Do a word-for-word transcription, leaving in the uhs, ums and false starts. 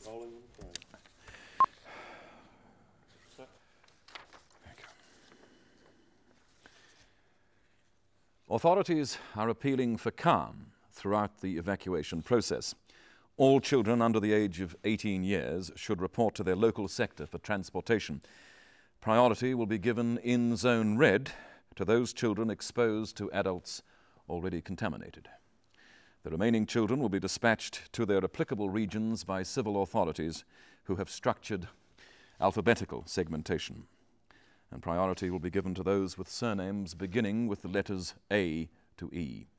Rolling frame. Authorities are appealing for calm throughout the evacuation process. All children under the age of eighteen years should report to their local sector for transportation. Priority will be given in Zone Red to those children exposed to adults already contaminated. The remaining children will be dispatched to their applicable regions by civil authorities who have structured alphabetical segmentation. And priority will be given to those with surnames beginning with the letters A to E.